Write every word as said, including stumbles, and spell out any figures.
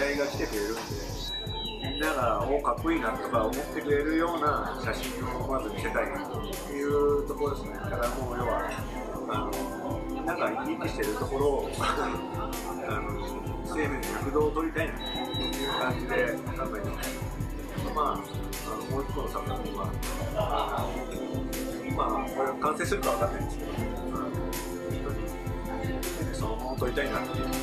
合いが来てくれるんで、みんながおかっこいいなとか思ってくれるような写真をまず見せたいっていうところですね。だからもう要はあのみんなが生き生きしてるところをあの生命の躍動を撮りたいなという感じで考えてます。まあ、あのもう一個の作品は今これ完成するかわかんないんですけど、あの本当にそのまま撮りたいなっていう